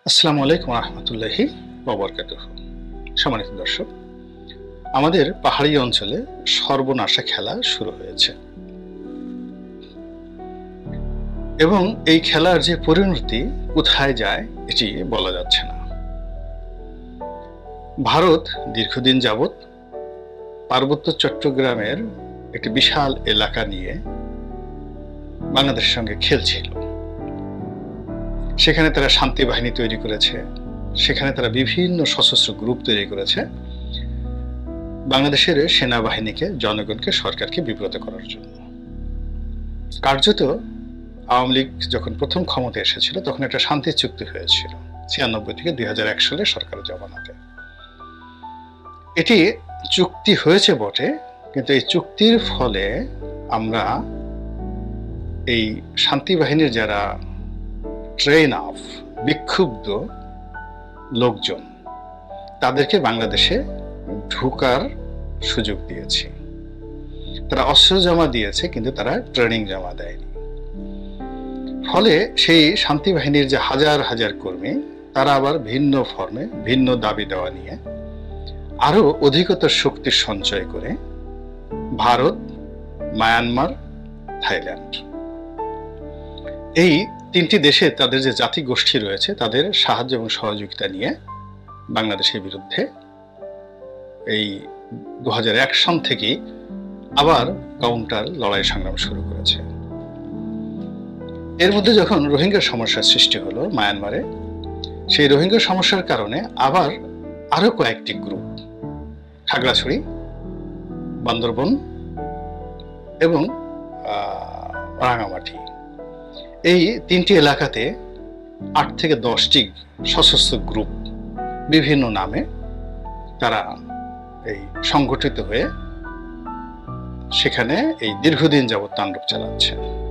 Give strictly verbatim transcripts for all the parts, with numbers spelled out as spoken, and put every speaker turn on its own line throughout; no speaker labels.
আসসালামু আলাইকুম রহমতুল্লাহি ওয়া সম্মানিত দর্শক, আমাদের পাহাড়ি অঞ্চলে সর্বনাশা খেলা শুরু হয়েছে এবং এই খেলার যে পরিণতি কোথায় যায় এটি বলা যাচ্ছে না। ভারত দীর্ঘদিন যাবৎ পার্বত্য চট্টগ্রামের একটি বিশাল এলাকা নিয়ে বাংলাদেশের সঙ্গে খেলছিল। সেখানে তারা শান্তি বাহিনী তৈরি করেছে, সেখানে তারা বিভিন্ন সশস্ত্র গ্রুপ তৈরি করেছে বাংলাদেশের সেনাবাহিনীকে, জনগণকে, সরকারকে বিব্রত করার জন্য। কার্যত আওয়ামী লীগ যখন প্রথম ক্ষমতা এসেছিল তখন একটা শান্তি চুক্তি হয়েছিল ছিয়ানব্বই থেকে দুই হাজার এক সালে সরকারের জমানাতে। এটি চুক্তি হয়েছে বটে, কিন্তু এই চুক্তির ফলে আমরা এই শান্তি বাহিনীর যারা ট্রেন অফ বিক্ষুব্ধ লোকজন তাদেরকে বাংলাদেশে ঢোকার সুযোগ দিয়েছি। তারা অস্ত্র জমা দিয়েছে, কিন্তু তারা ট্রেনিং জমা দেয়নি। ফলে সেই শান্তি বাহিনীর যে হাজার হাজার কর্মী তারা আবার ভিন্ন ফর্মে ভিন্ন দাবি দেওয়া নিয়ে আরো অধিকতর শক্তি সঞ্চয় করে ভারত, মায়ানমার, থাইল্যান্ড এই তিনটি দেশে তাদের যে জাতি গোষ্ঠী রয়েছে তাদের সাহায্য এবং সহযোগিতা নিয়ে বাংলাদেশের বিরুদ্ধে এই দু হাজার এক সন থেকে আবার কাউন্টার লড়াই সংগ্রাম শুরু করেছে। এর মধ্যে যখন রোহিঙ্গার সমস্যার সৃষ্টি হলো মায়ানমারে, সেই রোহিঙ্গা সমস্যার কারণে আবার আরো কয়েকটি গ্রুপ খাগড়াছড়ি, বান্দরবন এবং রাঙামাটি এই তিনটি এলাকাতে আট থেকে দশটি সশস্ত্র গ্রুপ বিভিন্ন নামে তারা এই সংগঠিত হয়ে সেখানে এই দীর্ঘদিন যাবৎ তাণ্ডব চালাচ্ছে।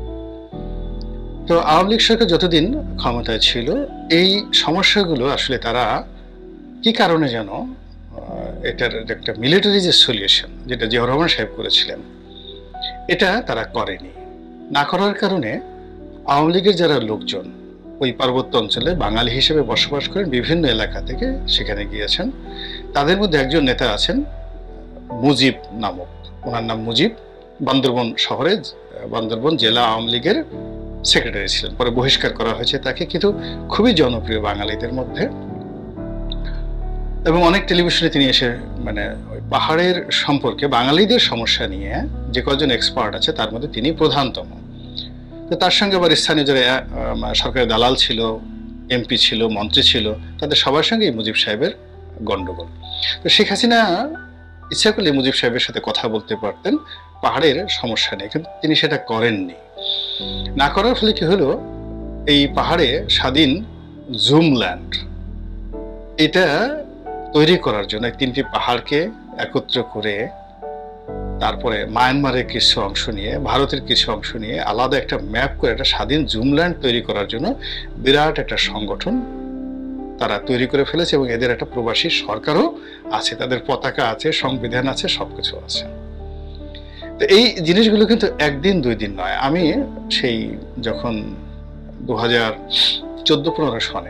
তো আওয়ামী লীগ সরকার যতদিন ক্ষমতায় ছিল এই সমস্যাগুলো আসলে তারা কি কারণে যেন এটার একটা মিলিটারি যে সলিউশন যেটা জিয়াউর রহমান সাহেব করেছিলেন এটা তারা করেনি। না করার কারণে আওয়ামী লীগের যারা লোকজন ওই পার্বত্য অঞ্চলে বাঙালি হিসেবে বসবাস করেন বিভিন্ন এলাকা থেকে সেখানে গিয়েছেন। তাদের মধ্যে একজন নেতা আছেন মুজিব নামক, ওনার নাম মুজিব, বান্দরবন শহরে বান্দরবন জেলা আওয়ামী লীগের সেক্রেটারি ছিলেন। পরে বহিষ্কার করা হয়েছে তাকে, কিন্তু খুবই জনপ্রিয় বাঙালিদের মধ্যে। এবং অনেক টেলিভিশনে তিনি এসে মানে ওই পাহাড়ের সম্পর্কে বাঙালিদের সমস্যা নিয়ে যে কজন এক্সপার্ট আছে তার মধ্যে তিনি প্রধানতম। তো তার সঙ্গে আবার স্থানীয় যারা সরকারের দালাল ছিল, এমপি ছিল, মন্ত্রী ছিল, তাদের সবার সঙ্গে মুজিব সাহেবের গন্ডগোল। তো শেখ হাসিনা ইচ্ছা করলে মুজিব সাহেবের সাথে কথা বলতে পারতেন পাহাড়ের সমস্যা নেই, কিন্তু তিনি সেটা করেননি। না করার ফলে কি হলো, এই পাহাড়ে স্বাধীন জুমল্যান্ড এটা তৈরি করার জন্য তিনটি পাহাড়কে একত্র করে তারপরে মায়ানমারের কিছু অংশ নিয়ে, ভারতের কিছু অংশ নিয়ে আলাদা একটা ম্যাপ করে একটা স্বাধীন জুমল্যান্ড তৈরি করার জন্য বিরাট একটা সংগঠন তারা তৈরি করে ফেলেছে। এবং এদের একটা প্রবাসী সরকারও আছে, তাদের পতাকা আছে, সংবিধান আছে, সবকিছু আছে। তো এই জিনিসগুলো কিন্তু একদিন দুই দিন নয়। আমি সেই যখন দু হাজার চোদ্দ পনেরো সনে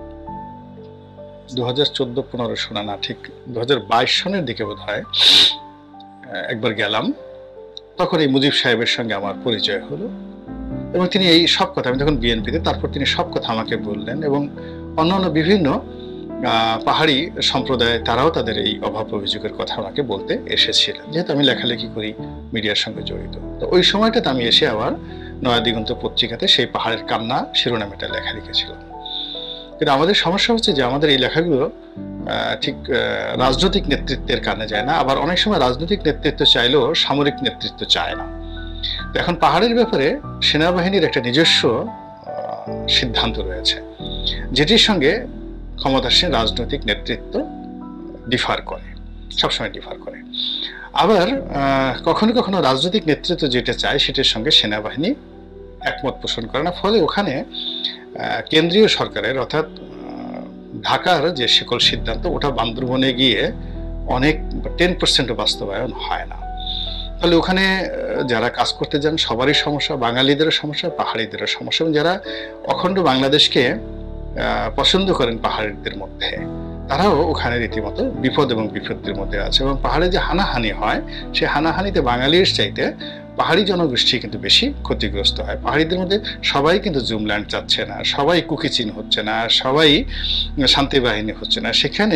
দু হাজার চোদ্দ পনেরো সনে না ঠিক দু হাজার বাইশ সনের দিকে বোধ হয় একবার গেলাম, তখন এই মুজিব সাহেবের সঙ্গে আমার পরিচয় হলো এবং তিনি এই সব কথা, আমি তখন বিএনপিতে, তারপর তিনি সব কথা আমাকে বললেন। এবং অন্যান্য বিভিন্ন পাহাড়ি সম্প্রদায় তারাও তাদের এই অভাব অভিযোগের কথা আমাকে বলতে এসেছিলেন, যেহেতু আমি লেখালেখি করি, মিডিয়ার সঙ্গে জড়িত। তো ওই সময়টাতে আমি এসে আবার নয়া দিগন্ত পত্রিকাতে সেই পাহাড়ের কান্না শিরোনামেটা লেখা লিখেছিলাম। কিন্তু আমাদের সমস্যা হচ্ছে যে আমাদের এই লেখাগুলো ঠিক রাজনৈতিক নেতৃত্বের কানে যায় না, আবার অনেক সময় রাজনৈতিক নেতৃত্ব চাইলেও সামরিক নেতৃত্ব চায় না। তো এখন পাহাড়ের ব্যাপারে সেনাবাহিনীর একটা নিজস্ব সিদ্ধান্ত রয়েছে, যেটির সঙ্গে ক্ষমতাসীন রাজনৈতিক নেতৃত্ব ডিফার করে, সবসময় ডিফার করে। আবার কখনো কখনো রাজনৈতিক নেতৃত্ব যেটা চায় সেটার সঙ্গে সেনাবাহিনী একমত পোষণ করে না। ফলে ওখানে কেন্দ্রীয় সরকারের অর্থাৎ ঢাকার যে সকল সিদ্ধান্ত ওটা বান্দরবনে গিয়ে অনেক টেন পার্সেন্টও বাস্তবায়ন হয় না। ফলে ওখানে যারা কাজ করতে যান সবারই সমস্যা, বাঙালিদেরও সমস্যা, পাহাড়িদেরও সমস্যা। এবং যারা অখণ্ড বাংলাদেশকে পছন্দ করেন পাহাড়িদের মধ্যে, তারাও ওখানে রীতিমতো বিপদ এবং বিপত্তির মধ্যে আছে। এবং পাহাড়ে যে হানাহানি হয়, সেই হানাহানিতে বাঙালির চাইতে পাহাড়ি জনগোষ্ঠী কিন্তু বেশি ক্ষতিগ্রস্ত হয়। পাহাড়িদের মধ্যে সবাই কিন্তু জুমল্যান্ড চাচ্ছে না, সবাই কুকিচিন হচ্ছে না, সবাই শান্তি বাহিনী হচ্ছে না। সেখানে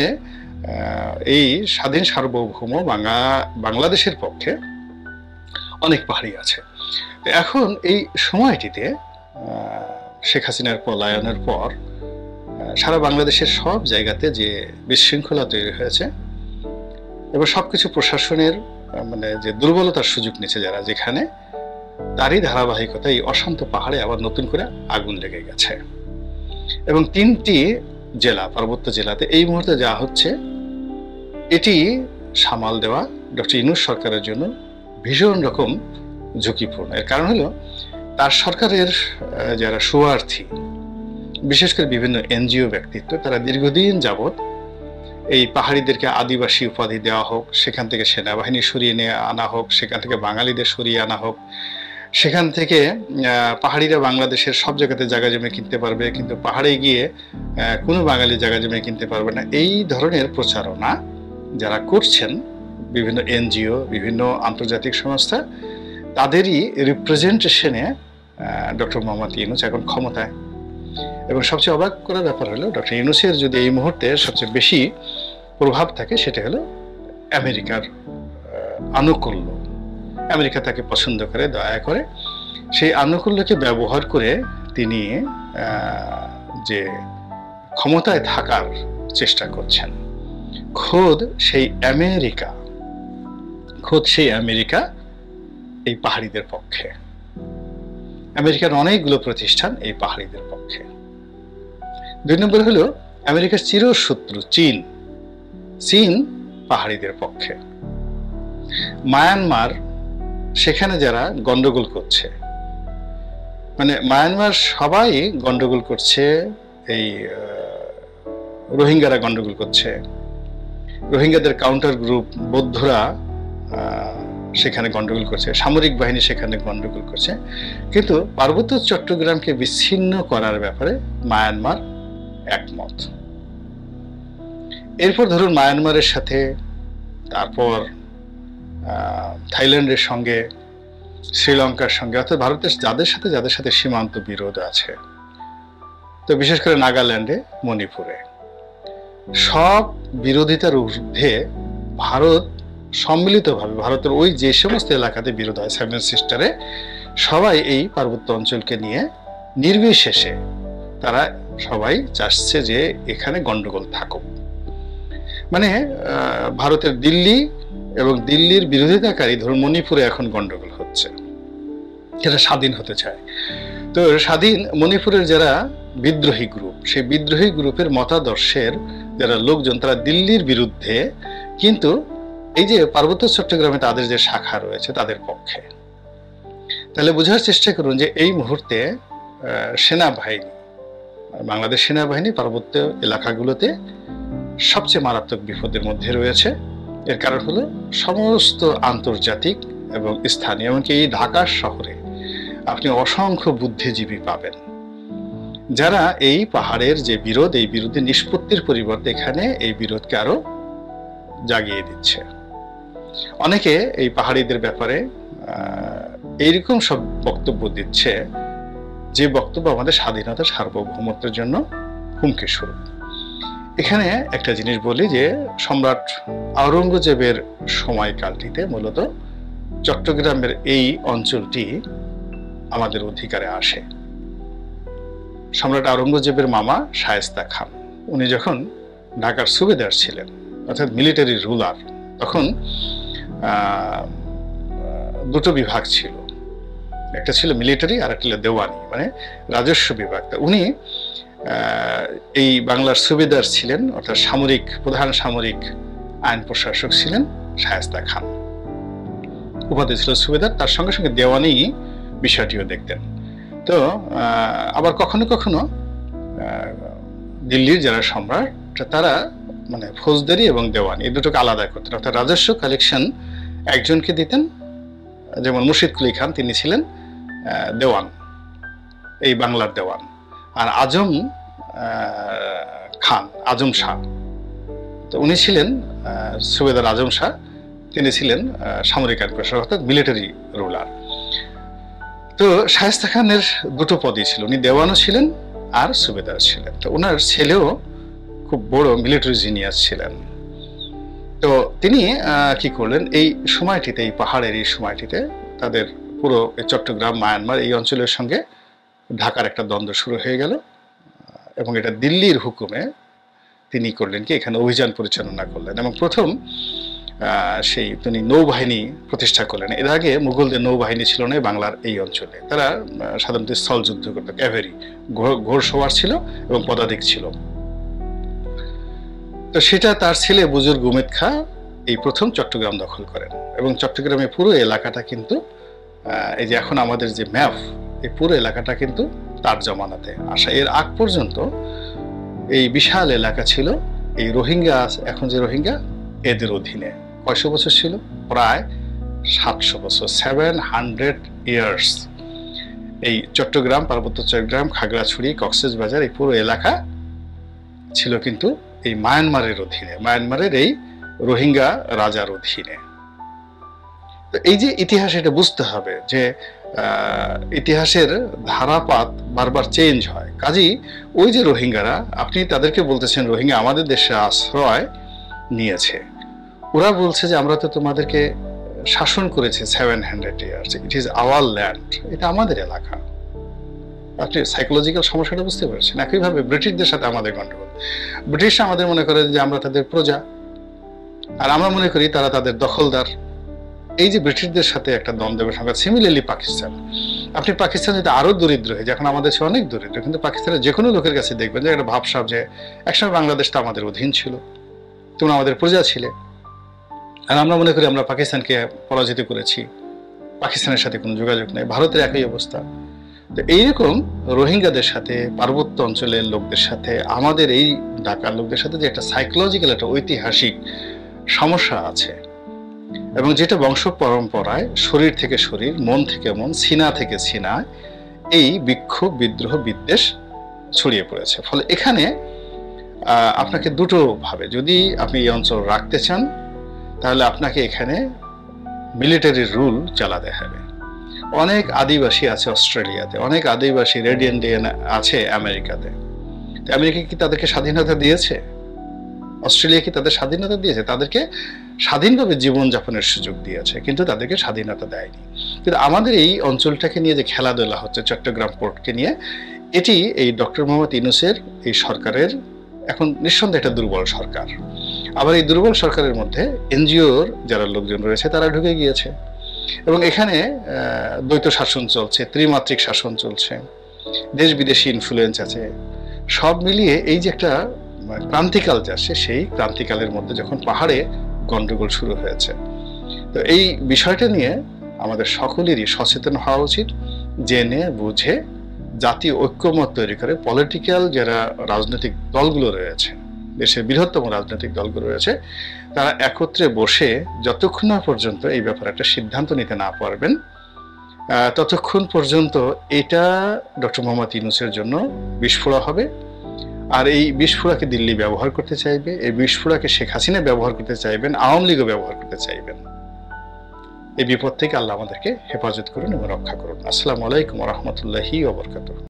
এই স্বাধীন সার্বভৌম বাংলা বাংলাদেশের পক্ষে অনেক পাহাড়ি আছে। এখন এই সময়টিতে শেখ হাসিনার পলায়নের পর সারা বাংলাদেশের সব জায়গাতে যে বিশৃঙ্খলা তৈরি হয়েছে এবং সবকিছু প্রশাসনের মানে যে দুর্বলতার সুযোগ নিচ্ছে যারা, যেখানে তারই ধারাবাহিকতা এই অশান্ত পাহাড়ে আবার নতুন করে আগুন লেগে গেছে। এবং তিনটি জেলা, পার্বত্য জেলাতে এই মুহূর্তে যা হচ্ছে, এটি সামাল দেওয়া ডক্টর ইউনূস সরকারের জন্য ভীষণ রকম ঝুঁকিপূর্ণ। এর কারণ হলো তার সরকারের যারা সুয়ার্থী, বিশেষ করে বিভিন্ন এনজিও ব্যক্তিত্ব, তারা দীর্ঘদিন যাবৎ এই পাহাড়িদেরকে আদিবাসী উপাধি দেওয়া হোক, সেখান থেকে সেনাবাহিনী সরিয়ে নিয়ে আনা হোক, সেখান থেকে বাঙালিদের সরিয়ে আনা হোক, সেখান থেকে পাহাড়িরা বাংলাদেশের সব জায়গাতে জায়গা জমি কিনতে পারবে, কিন্তু পাহাড়ে গিয়ে কোনো বাঙালি জায়গা জমি কিনতে পারবে না, এই ধরনের প্রচারণা যারা করছেন বিভিন্ন এনজিও, বিভিন্ন আন্তর্জাতিক সংস্থা, তাদেরই রিপ্রেজেন্টেশনে ডক্টর মোহাম্মদ ইউনূস এখন ক্ষমতায়। এবং সবচেয়ে অবাক করার ব্যাপার হলো, ডক্টর ইউনূসের যদি এই মুহূর্তে সবচেয়ে বেশি প্রভাব থাকে, সেটা হলো আমেরিকার আনুকূল্য। আমেরিকা তাকে পছন্দ করে, দয়া করে, সেই আনুকূল্যকে ব্যবহার করে তিনি যে ক্ষমতায় থাকার চেষ্টা করছেন। খোদ সেই আমেরিকা খোদ সেই আমেরিকা এই পাহাড়িদের পক্ষে। আমেরিকার অনেকগুলো প্রতিষ্ঠান এই পাহাড়িদের পক্ষে। দুই নম্বর হলো আমেরিকার চিরশত্রু চীন। চীন পাহাড়িদের পক্ষে। মায়ানমার, সেখানে যারা গন্ডগোল করছে, মানে মায়ানমার সবাই গন্ডগোল করছে, এই রোহিঙ্গারা গন্ডগোল করছে, রোহিঙ্গাদের কাউন্টার গ্রুপ বৌদ্ধরা সেখানে গন্ডগোল করছে, সামরিক বাহিনী সেখানে গন্ডগোল করছে, কিন্তু পার্বত্য চট্টগ্রামকে বিচ্ছিন্ন করার ব্যাপারে মায়ানমার একমত। এরপর ধরুন মায়ানমারের সাথে, তারপর থাইল্যান্ডের সঙ্গে, শ্রীলঙ্কার সঙ্গে, অর্থাৎ ভারতের যাদের সাথে যাদের সাথে সীমান্ত বিরোধ আছে, তো বিশেষ করে নাগাল্যান্ডে, মণিপুরে, সব বিরোধিতার ঊর্ধ্বে ভারত সম্মিলিতভাবে, ভারতের ওই যে সমস্ত এলাকাতে বিরোধ হয়, সেভেন সিস্টারে, সবাই এই পার্বত্য অঞ্চলকে নিয়ে নির্বিশেষে তারা সবাই চাচ্ছে যে এখানে গন্ডগোল থাকুক। মানে ভারতের দিল্লি এবং দিল্লির বিরোধিতাকারী ধরুন মণিপুরে এখন গন্ডগোল হচ্ছে, যারা স্বাধীন হতে চায়। তো স্বাধীন মণিপুরের যারা বিদ্রোহী গ্রুপ, সেই বিদ্রোহী গ্রুপের মতাদর্শের যারা লোকজন, তারা দিল্লির বিরুদ্ধে, কিন্তু এই যে পার্বত্য চট্টগ্রামে তাদের যে শাখা রয়েছে তাদের পক্ষে। তাহলে বোঝার চেষ্টা করুন যে এই মুহূর্তে সেনাবাহিনী, বাংলাদেশ সেনাবাহিনী পার্বত্য এলাকাগুলোতে সবচেয়ে মারাত্মক বিপদের মধ্যে রয়েছে। এর কারণ হলো সমস্ত আন্তর্জাতিক এবং স্থানীয়, এমনকি এই ঢাকা শহরে আপনি অসংখ্য বুদ্ধিজীবী পাবেন যারা এই পাহাড়ের যে বিরোধ, এই বিরোধের নিষ্পত্তির পরিবর্তে এখানে এই বিরোধকে আরো জাগিয়ে দিচ্ছে। অনেকে এই পাহাড়িদের ব্যাপারে এইরকম সব বক্তব্য দিচ্ছে যে বক্তব্য আমাদের স্বাধীনতা, সার্বভৌমত্বের জন্য হুমকি স্বরূপ। এখানে একটা জিনিস বলি যে সম্রাট আওরঙ্গজেবের সময়কালটিতে মূলত চট্টগ্রামের এই অঞ্চলটি আমাদের অধিকারে আসে। সম্রাট আওরঙ্গজেবের মামা শায়েস্তা খান, উনি যখন ঢাকার সুবেদার ছিলেন, অর্থাৎ মিলিটারি রুলার, তখন দুটো বিভাগ ছিল, একটা ছিল মিলিটারি আর একটা ছিল দেওয়ানি, মানে রাজস্ব বিভাগ। উনি এই বাংলার সুবেদার ছিলেন, অর্থাৎ সামরিক, প্রধান সামরিক আইন প্রশাসক ছিলেন শায়েস্তা খান। উপাধি ছিল সুবেদার, তার সঙ্গে সঙ্গে দেওয়ানি বিষয়টিও দেখতেন। তো আবার কখনো কখনো দিল্লির যারা সম্রাট, তারা মানে ফৌজদারি এবং দেওয়ানি এই দুটোকে আলাদা করতেন, অর্থাৎ রাজস্ব কালেকশন একজনকে দিতেন, যেমন মুর্শিদ কুলি খান, তিনি ছিলেন দেওয়ান, এই বাংলার দেওয়ান। আর আজম খান, আজম শাহ। তো উনি ছিলেন সুবেদার আজম শাহ, তিনি ছিলেন সামরিক আইন প্রশাসক অর্থাৎ মিলিটারি রুলার। তো শায়েস্তা খানের দুটো পদই ছিল, উনি দেওয়ানও ছিলেন আর সুবেদার ছিলেন। তো ওনার ছেলেও খুব বড় মিলিটারি জিনিয়াস ছিলেন। তো তিনি কি করলেন, এই সময়টিতে, এই পাহাড়ের এই সময়টিতে তাদের পুরো চট্টগ্রাম, মায়ানমার এই অঞ্চলের সঙ্গে ঢাকার একটা দ্বন্দ্ব শুরু হয়ে গেল এবং এটা দিল্লির হুকুমে তিনি করলেন কি এখানে অভিযান পরিচালনা করলেন এবং প্রথম সেই তিনি নৌবাহিনী প্রতিষ্ঠা করলেন। এর আগে মুঘলদের নৌবাহিনী ছিল না বাংলার এই অঞ্চলে, তারা সাধারণত স্থল যুদ্ধ করত, ক্যাভেরি, ঘোড়সওয়ার ছিল এবং পদাতিক ছিল। তো সেটা তার ছেলে বুজুর্গ উমেদ খাঁ এই প্রথম চট্টগ্রাম দখল করেন এবং চট্টগ্রামের পুরো এলাকাটা কিন্তু এই যে এখন আমাদের যে ম্যাপ, এই পুরো এলাকাটা কিন্তু তার জমানাতে আসা। এর আগ পর্যন্ত এই বিশাল এলাকা ছিল এই রোহিঙ্গা, এখন যে রোহিঙ্গা, এদের অধীনে। কয়শো বছর ছিল? প্রায় সাতশো বছর, সেভেন হান্ড্রেড ইয়ার্স। এই চট্টগ্রাম, পার্বত্য চট্টগ্রাম, খাগড়াছড়ি, কক্সবাজার এই পুরো এলাকা ছিল কিন্তু এই মায়ানমারের অধীনে, মায়ানমারের এই রোহিঙ্গা রাজার অধীনে। তো এই যে ইতিহাস, এটা বুঝতে হবে যে ইতিহাসের ধারাপাত বারবার চেঞ্জ হয়। কাজেই ওই যে রোহিঙ্গারা, আপনি তাদেরকে বলতেছেন রোহিঙ্গা আমাদের দেশে আশ্রয় নিয়েছে, ওরা বলছে যে আমরা তো তোমাদেরকে শাসন করেছি seven hundred years, it is our land, এটা আমাদের এলাকা। আপনি সাইকোলজিক্যাল সমস্যাটা বুঝতে পারছেন। একইভাবে ব্রিটিশদের সাথে আমাদের গন্ডগোল, ব্রিটিশরা আমাদের মনে করে যে আমরা তাদের প্রজা, আর আমরা মনে করি তারা তাদের দখলদার। এই যে ব্রিটিশদের সাথে একটা দ্বন্দ্বের সংখ্যা। সিমিলারলি পাকিস্তান, আপনি পাকিস্তান যদি আরো দরিদ্র হয়ে যায়, এখন আমাদের চেয়ে অনেক দরিদ্র, কিন্তু পাকিস্তানের যে কোনো লোকের কাছে দেখবেন যে একটা ভাবসাব যে একসময় বাংলাদেশটা আমাদের অধীন ছিল, তোমরা আমাদের প্রজা ছিলে, আর আমরা মনে করি আমরা পাকিস্তানকে পরাজিত করেছি, পাকিস্তানের সাথে কোনো যোগাযোগ নেই। ভারতের একই অবস্থা। তো এইরকম রোহিঙ্গাদের সাথে, পার্বত্য অঞ্চলের লোকদের সাথে, আমাদের এই ঢাকার লোকদের সাথে যে একটা সাইকোলজিক্যাল একটা ঐতিহাসিক সমস্যা আছে এবং যেটা বংশ পরম্পরায় শরীর থেকে শরীর, মন থেকে মন, সিনা থেকে সিনা এই বিক্ষোভ, বিদ্রোহ, বিদ্বেষ ছড়িয়ে পড়েছে। ফলে এখানে আপনাকে দুটো ভাবে, যদি আপনি এই অঞ্চল রাখতে চান তাহলে আপনাকে এখানে মিলিটারি রুল চালাতে হবে। অনেক আদিবাসী আছে অস্ট্রেলিয়াতে, অনেক আদিবাসী রেড ইন্ডিয়ান আছে আমেরিকাতে। আমেরিকা কি তাদেরকে স্বাধীনতা দিয়েছে? অস্ট্রেলিয়া কি তাদের স্বাধীনতা দিয়েছে? তাদেরকে স্বাধীনভাবে জীবনযাপনের সুযোগ দিয়েছে, কিন্তু তাদেরকে স্বাধীনতা দেয়নি। কিন্তু আমাদের এই অঞ্চলটাকে নিয়ে যে খেলাধুলা হচ্ছে, চট্টগ্রাম পোর্টকে নিয়ে, এটি এই ডক্টর মোহাম্মদ ইউনূসের এই সরকারের এখন নিঃসন্দেহে একটা দুর্বল সরকার। আবার এই দুর্বল সরকারের মধ্যে এনজিওর যারা লোকজন রয়েছে তারা ঢুকে গিয়েছে এবং এখানে দ্বৈত শাসন চলছে, ত্রিমাত্রিক শাসন চলছে, দেশ বিদেশি ইনফ্লুয়েন্স আছে। সব মিলিয়ে এই যে একটা ক্রান্তিকাল যাচ্ছে, সেই ক্রান্তিকালের মধ্যে যখন পাহাড়ে গন্ডগোল শুরু হয়েছে, তো এই বিষয়টা নিয়ে আমাদের সকলেরই সচেতন হওয়া উচিত। জেনে বুঝে জাতীয় ঐক্যমত তৈরি করে পলিটিক্যাল যারা রাজনৈতিক দলগুলো রয়েছে, দেশের বৃহত্তম রাজনৈতিক দলগুলো রয়েছে, তারা একত্রে বসে যতক্ষণ না পর্যন্ত এই ব্যাপারে একটা সিদ্ধান্ত নিতে না পারবেন, ততক্ষণ পর্যন্ত এটা ডক্টর মোহাম্মদ ইউনূসের জন্য বিস্ফোরা হবে। আর এই বিস্ফোরাকে দিল্লি ব্যবহার করতে চাইবে, এই বিস্ফোরাকে শেখ হাসিনা ব্যবহার করতে চাইবেন, আওয়ামী লীগও ব্যবহার করতে চাইবেন। এই বিপদ থেকে আল্লাহ আমাদেরকে হেফাজত করুন এবং রক্ষা করুন। আসসালামু আলাইকুম ওয়া রাহমাতুল্লাহি ওয়া বারাকাতুহু।